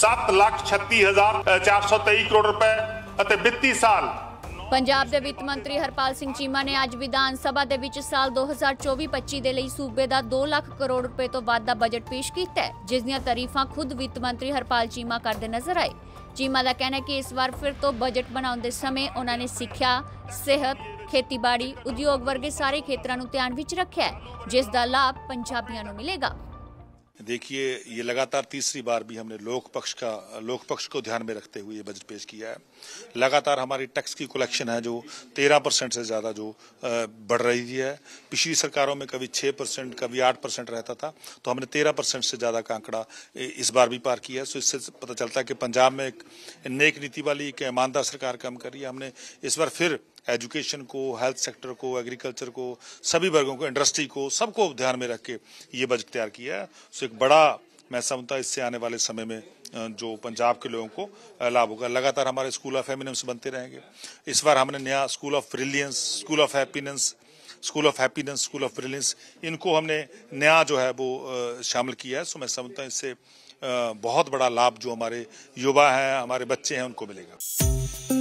7,36,423 करोड़ रुपए ਅਤੇ ਵਿੱਤੀ ਸਾਲ। ਪੰਜਾਬ ਦੇ ਵਿੱਤ ਮੰਤਰੀ ਹਰਪਾਲ ਸਿੰਘ ਚੀਮਾ ਨੇ ਅੱਜ ਵਿਧਾਨ ਸਭਾ ਦੇ ਵਿੱਚ ਸਾਲ 2024-25 ਦੇ ਲਈ ਸੂਬੇ ਦਾ 2 ਲੱਖ ਕਰੋੜ ਰੁਪਏ ਤੋਂ ਵੱਧ ਦਾ ਬਜਟ ਪੇਸ਼ ਕੀਤਾ ਹੈ, ਜਿਸ ਦੀਆਂ ਤਾਰੀਫਾਂ ਖੁਦ ਵਿੱਤ ਮੰਤਰੀ ਹਰਪਾਲ ਚੀਮਾ ਕਰਦੇ ਨਜ਼ਰ ਆਏ। ਚੀਮਾ ਦਾ ਕਹਿਣਾ ਹੈ ਕਿ ਇਸ ਵਾਰ ਫਿਰ ਤੋਂ ਬਜਟ ਬਣਾਉਣ ਦੇ ਸਮੇਂ ਉਹਨਾਂ ਨੇ ਸਿੱਖਿਆ, ਸਿਹਤ, ਖੇਤੀਬਾੜੀ, ਉਦਯੋਗ ਵਰਗੇ ਸਾਰੇ ਖੇਤਰਾਂ ਨੂੰ ਧਿਆਨ ਵਿੱਚ ਰੱਖਿਆ ਹੈ, ਜਿਸ ਦਾ ਲਾਭ ਪੰਜਾਬੀਆਂ ਨੂੰ मिलेगा। देखिए, ये लगातार तीसरी बार भी हमने लोक पक्ष को ध्यान में रखते हुए ये बजट पेश किया है। लगातार हमारी टैक्स की कलेक्शन है जो 13% से ज़्यादा जो बढ़ रही है। पिछली सरकारों में कभी 6%, कभी 8% रहता था, तो हमने 13% से ज़्यादा का आंकड़ा इस बार भी पार किया है। सो इससे पता चलता है कि पंजाब में एक नेक नीति वाली एक ईमानदार सरकार काम कर रही है। हमने इस बार फिर एजुकेशन को, हेल्थ सेक्टर को, एग्रीकल्चर को, सभी वर्गों को, इंडस्ट्री को, सबको ध्यान में रख के ये बजट तैयार किया है। सो एक बड़ा मैं समझता हूं इससे आने वाले समय में जो पंजाब के लोगों को लाभ होगा। लगातार हमारे स्कूल ऑफ एमिनेंस बनते रहेंगे। इस बार हमने नया school of brilliance, school of brilliance इनको हमने नया जो है वो शामिल किया है। सो मैं समझता हूँ इससे बहुत बड़ा लाभ जो हमारे युवा हैं, हमारे बच्चे हैं, उनको मिलेगा।